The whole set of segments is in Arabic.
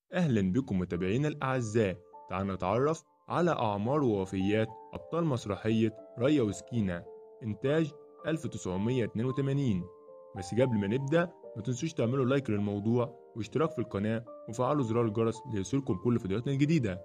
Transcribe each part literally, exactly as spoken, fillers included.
أهلا بكم متابعينا الأعزاء. تعالوا نتعرف على أعمار ووفيات أبطال مسرحية ريا وسكينة إنتاج ألف وتسعمية واتنين وتمانين. بس قبل ما نبدأ ما تنسوش تعملوا لايك للموضوع واشتراك في القناة وفعلوا زرار الجرس ليصلكم كل فيديوهاتنا الجديدة.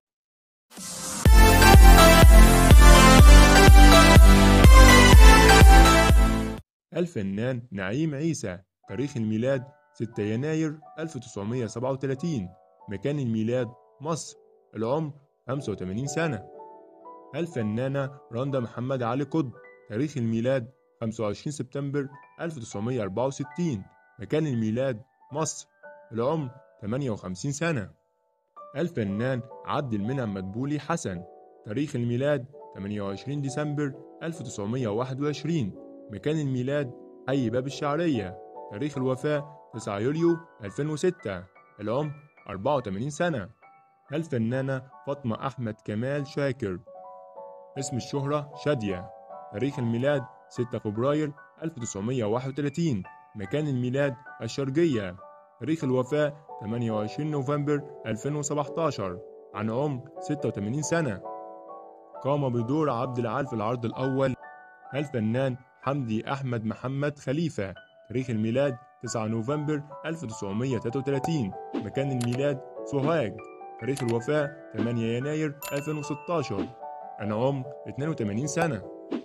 الفنان نعيم عيسى، تاريخ الميلاد ستة يناير ألف وتسعمية وسبعة وتلاتين، مكان الميلاد مصر، العمر خمسة وتمانين سنة. الفنانة رندا محمد علي قطب، تاريخ الميلاد خمسة وعشرين سبتمبر ألف وتسعمية وأربعة وستين، مكان الميلاد مصر، العمر تمانية وخمسين سنة. الفنان عبد المنعم مدبولي حسن، تاريخ الميلاد تمانية وعشرين ديسمبر ألف وتسعمية وواحد وعشرين، مكان الميلاد حي باب الشعرية، تاريخ الوفاة تسعة يوليو ألفين وستة، العمر أربعة وتمانين سنة. الفنانة فاطمة أحمد كمال شاكر، اسم الشهرة شادية، تاريخ الميلاد ستة فبراير ألف وتسعمية وواحد وتلاتين، مكان الميلاد الشرقية، تاريخ الوفاة تمانية وعشرين نوفمبر ألفين وسبعتاشر، عن عمر ستة وتمانين سنة. قام بدور عبد العال في العرض الأول الفنان حمدي أحمد محمد خليفة، تاريخ الميلاد تسعة نوفمبر ألف وتسعمية وتلاتة وتلاتين، مكان الميلاد سوهاج، تاريخ الوفاة تمانية يناير ألفين وستاشر، عن عمر اتنين وتمانين سنة.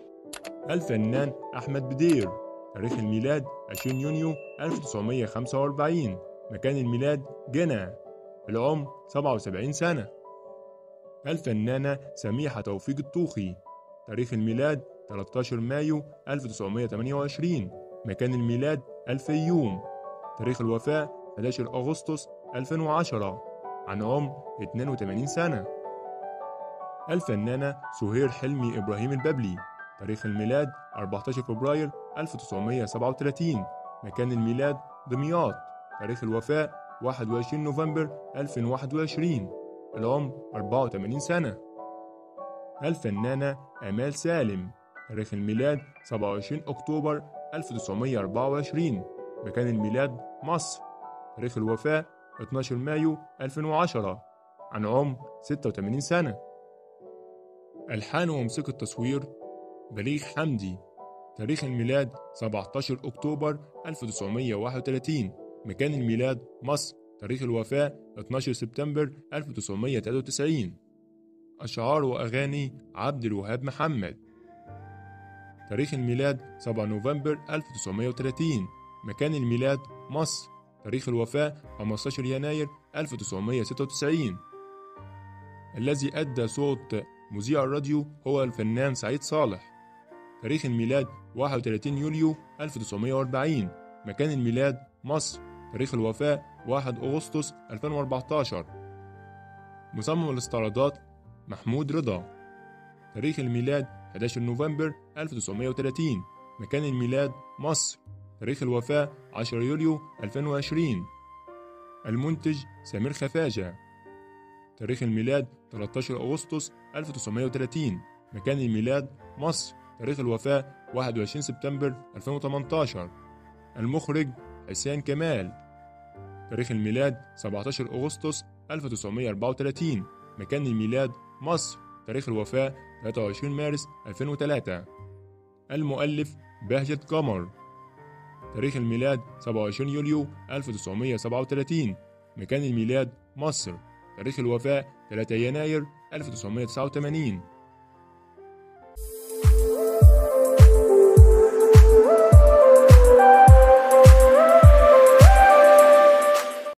الفنان أحمد بدير، تاريخ الميلاد عشرين يونيو ألف وتسعمية وخمسة وأربعين، مكان الميلاد جنة، العمر سبعة وسبعين سنة. الفنانة سميحة توفيق الطوخي، تاريخ الميلاد تلتاشر مايو ألف وتسعمية وتمانية وعشرين، مكان الميلاد الفيوم، تاريخ الوفاة حداشر أغسطس ألفين وعشرة، عن عمر اتنين وتمانين سنة. الفنانة سهير حلمي إبراهيم الببلي، تاريخ الميلاد أربعتاشر فبراير ألف وتسعمية وسبعة وتلاتين، مكان الميلاد دمياط، تاريخ الوفاة واحد وعشرين نوفمبر ألفين وواحد وعشرين، العمر أربعة وتمانين سنة. الفنانة آمال سالم، تاريخ الميلاد سبعة وعشرين أكتوبر ألف وتسعمية وأربعة وعشرين، مكان الميلاد مصر، تاريخ الوفاة اتناشر مايو ألفين وعشرة، عن عمر ستة وتمانين سنة. ألحان وموسيقى التصوير بليغ حمدي، تاريخ الميلاد سبعتاشر أكتوبر ألف وتسعمية وواحد وتلاتين، مكان الميلاد مصر، تاريخ الوفاة اتناشر سبتمبر ألف وتسعمية وتلاتة وتسعين. أشعار وأغاني عبد الوهاب محمد، تاريخ الميلاد سبعة نوفمبر ألف وتسعمية وتلاتين، مكان الميلاد مصر، تاريخ الوفاة خمستاشر يناير ألف وتسعمية وستة وتسعين. الذي أدى صوت مذيع الراديو هو الفنان سعيد صالح، تاريخ الميلاد واحد وتلاتين يوليو ألف وتسعمية وأربعين، مكان الميلاد مصر، تاريخ الوفاة واحد أغسطس ألفين وأربعتاشر. مصمم الاستعراضات محمود رضا، تاريخ الميلاد حداشر نوفمبر ألف وتسعمية وتلاتين، مكان الميلاد مصر، تاريخ الوفاة عشرة يوليو ألفين وعشرين. المنتج سمير خفاجة، تاريخ الميلاد تلتاشر أغسطس ألف وتسعمية وتلاتين، مكان الميلاد مصر، تاريخ الوفاة واحد وعشرين سبتمبر ألفين وتمنتاشر. المخرج حسين كمال، تاريخ الميلاد سبعتاشر أغسطس ألف وتسعمية وأربعة وتلاتين، مكان الميلاد مصر، تاريخ الوفاة تلاتة وعشرين مارس ألفين وتلاتة. المؤلف بهجت قمر، تاريخ الميلاد سبعة وعشرين يوليو ألف وتسعمية وسبعة وتلاتين، مكان الميلاد مصر، تاريخ الوفاة تلاتة يناير ألف وتسعمية وتسعة وتمانين.